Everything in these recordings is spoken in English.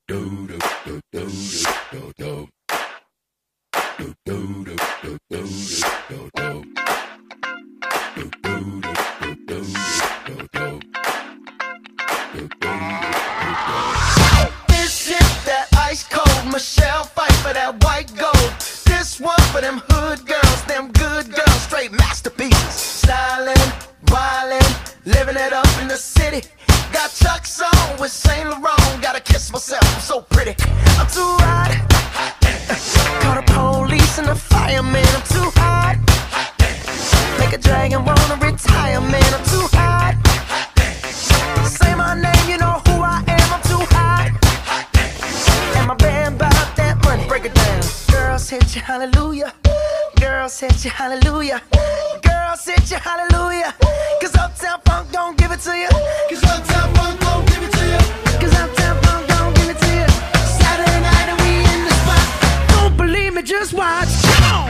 This is that ice cold Michelle fight for that white gold. This one for them hood girls, them good girls, straight masterpieces. Stylin', wildin', living it up in the city. Got Chuck's on with Saint Laurent. Gotta kiss myself, I'm so pretty. I'm too hot. Call the police and the fireman. I'm too hot. Make a dragon wanna retire, man. I'm too hot. Say my name, you know who I am. I'm too hot. And my band bought that money. Break it down. Girls hit you, hallelujah. Girls hit you, hallelujah. Girls hit you, hallelujah. Cause Uptown Funk don't give it to you. Cause Uptown Funk don't give it to you. Cause Uptown Funk don't give it to you. Saturday night and we in the spot. Don't believe me, just watch. Come on.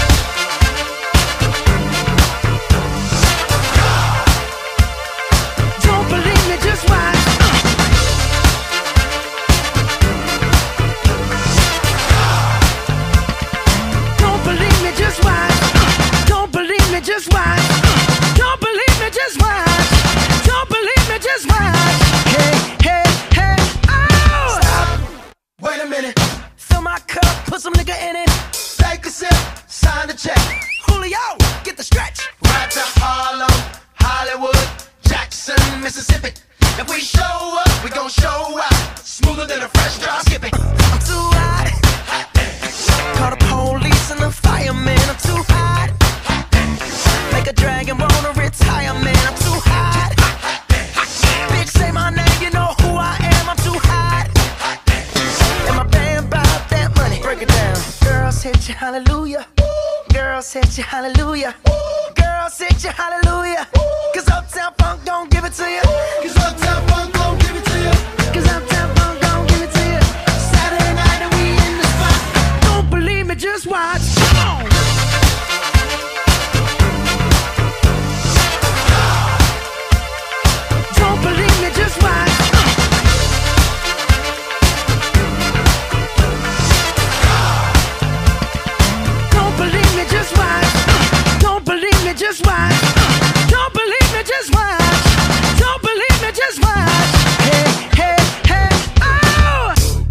Don't believe me, just watch. Don't believe me, just watch. Don't believe me, just watch. Don't believe me, just watch. Don't believe me, just watch. Hey, hey, hey, oh! Stop. Wait a minute. Fill my cup, put some nigga in it. Take a sip, sign the check. Julio, get the stretch. Right to Harlem, Hollywood, Jackson, Mississippi. If we show up, we gon' show out. Smoother than a fresh drop skipping. I'm too hot. Call the police and the fireman. I'm too hot. Make a dragon wanna retire, man. I'm too hot. Bitch, say my name, you know who I am. I'm too hot. And my band bought that money. Break it down. Girls hit you, hallelujah. Girls hit you, hallelujah. Girls hit you, hallelujah. Cause Uptown Funk don't give it to you. Cause Uptown Funk don't give it to you. Cause Uptown Funk don't give it to you. Saturday night and we in the spot. Don't believe me, just watch. Come on. Don't believe me, just watch. Don't believe me, just watch. Don't believe me, just watch. Don't believe me, just watch. Don't believe me, just watch. Hey, hey, hey, oh!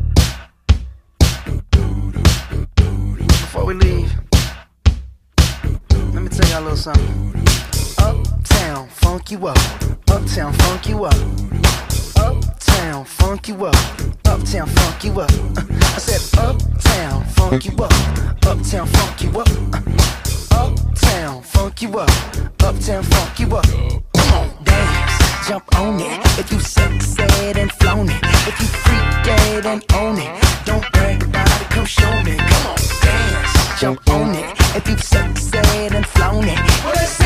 Before we leave, let me tell y'all a little something. Uptown, funk you up. Uptown, funk you up. Uptown, funk you up. Uptown, funk you up. I said uptown, funk you up. Uptown, funk you up. Uptown, funk you up. Uptown, funk you up. Come on, dance, jump on it. If you sexed and flown it. If you freaked and own it. Don't brag about it, come show me. Come on, dance, jump on it. If you sexed and flown it.